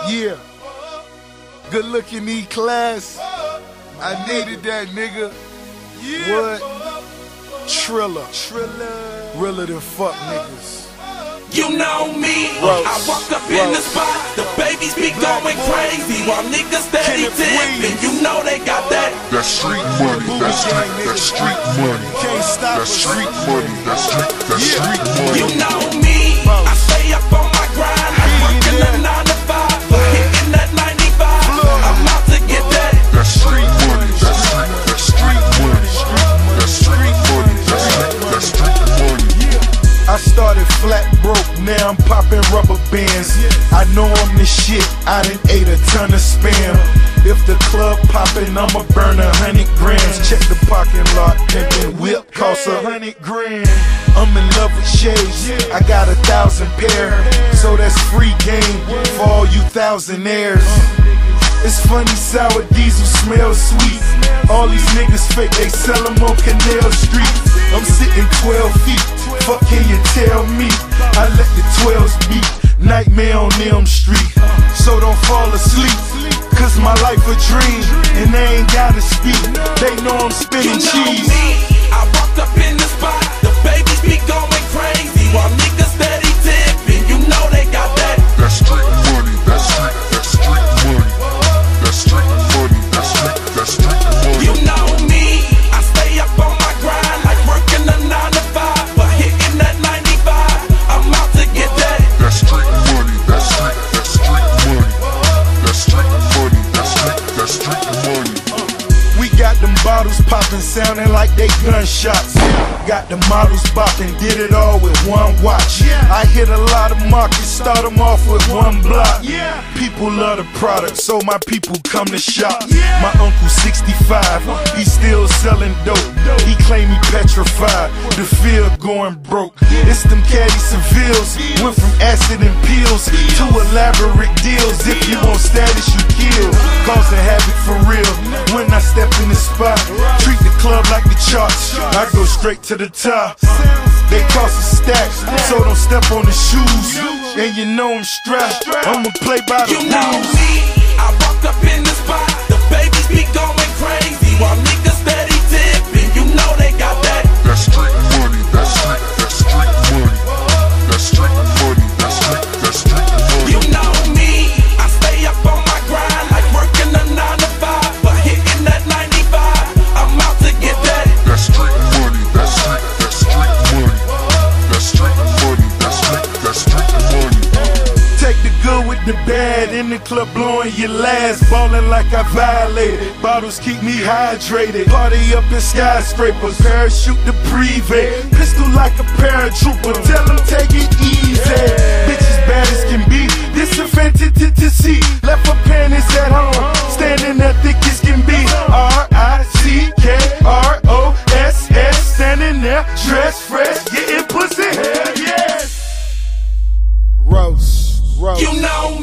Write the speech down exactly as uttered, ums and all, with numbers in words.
Yeah. Good looking E-Class. I needed that, nigga. What? Triller. Triller. Realer than fuck niggas. You know me, Rose, I walk up Rose. in the spot, the babies be going crazy while niggas steady tipping. You know they got that. That street money, that street, that street money. Can't stop That us. street money, that street, that street money. You know me, I stay up on my grind, I'm working a nine to five, but hitting that ninety-five. I'm out to get that. That street money, that street, that street money. That street money, that street, that street money. I started flat broke, now I'm popping rubber bands. I know I'm the shit, I done ate a ton of spam. If the club poppin', I'ma burn a hundred grams. Check the parking lot, pimpin' whip costs a hundred grand. I'm in love with shades, I got a thousand pair, so that's free game for all you thousandaires. It's funny, sour diesel smells sweet. All these niggas fake, they sell them on Canal Street. I'm sitting twelve feet, fuck can you tell me? I let the twelves beat, nightmare on Elm Street. So don't fall asleep, cause my life a dream, and they ain't gotta speak. They know I'm spinning You know cheese. me, I walked up in the spot, the babies be going crazy while niggas steady tipping. You know they got that. That street money, that street, that street money. That street money, that street, that street money. You know me, I stay up on my grind like working a nine to five, but hitting that ninety-five. I'm out to get that. That street money, that street, that street money. That street money, that street, that street money. We got them bottles poppin', sounding like they gunshots. Got the models boppin', did it all with one watch. I hit a lot of markets, start them off with one block. People love the product, so my people come to shop. My uncle sixty-five, he still selling dope. He claim he petrified, the field going broke. It's them caddy Sevilles, went from acid and pills to elaborate deals. If you want status, you kill, causing havoc for real. When I step in the spot, treat the club like the charts, I go straight to the top. They cost a stack, so don't step on the shoes. And you know I'm strapped, I'ma play by the You know rules. me, I walk up in the spot, the babies be going crazy while niggas steady tipping. You know they got that. That street money, that street, that street money. That street money, that street, that street money. You know me, I stay up on my grind like working a nine to five, but hitting that ninety-five. I'm out to get that. That street money, that street, that street money. That street money, that street, that street money. Take the good with the bad, in the club blowing your last, ballin' like I violated. Bottles keep me hydrated, party up in skyscrapers, parachute the privé, pistol like a paratrooper, tell them take it easy. Bitches bad as can be, disinfected to see, left her panties at home, standing there thick as can be. R I C K R O S S, standing there, dressed fresh, getting pussy, hell yes. Rose. Rose. You know